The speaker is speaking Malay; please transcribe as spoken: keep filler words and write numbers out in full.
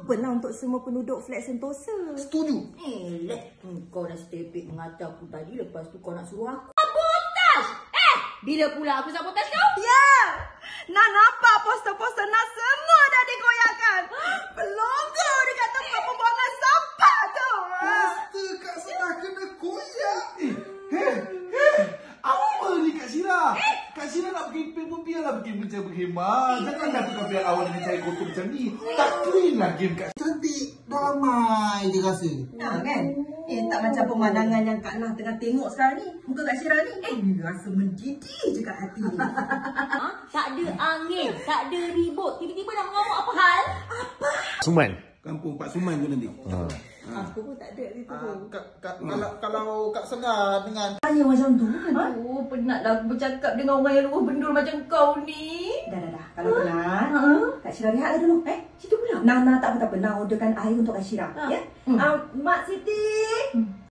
open lah untuk semua penduduk flat Sentosa. Setuju. Eh, leh. Kau dah stepik mengata aku tadi. Lepas tu kau nak suruh aku sabotaj. Eh, bila pula aku sabotaj kau? Ya! Yeah. Nak nampak poster-poster nak semua dah digoyahkan. Pelongo dekat tempat pembuangan sampah tu. Poster Kak Syirah kena koyak. Eh, eh, eh. Apa ni Kak Syirah? Eh? Kak Syirah nak pergi pun biarlah pergi macam berkhemah. Jangan dah tukar biar awak dengan cari kotor macam ni. Tak clean lah game Kak. Cantik, damai je rasa. Ha kan? Eh, tak macam pemandangan yang Kak Nah tengah tengok sekarang ni. Muka Kak Syirah ni. Eh, rasa mendidih je kat hati. Ha? Tak ada angin, tak ada ribut. Tiba-tiba nak mengamuk apa hal? Apa? Suman. Kampung Pak Suman tu nanti. Ha. Aku pun tak ada situ. Ah, kak, kak, hmm. kalau, kalau Kak Segar dengan Tanya macam tu kan? Ha? Oh, penatlah aku bercakap dengan orang yang luah bendul macam kau ni. Dah, dah, dah. Kalau penat, ha? Kak Syirah rehatlah dulu. Eh, situ pula. Nah, nah, tak apa, tak apa. Nah, orderkan air untuk Kak Syirah. Ha. Ya? Hmm. Uh, Mak Siti. Hmm.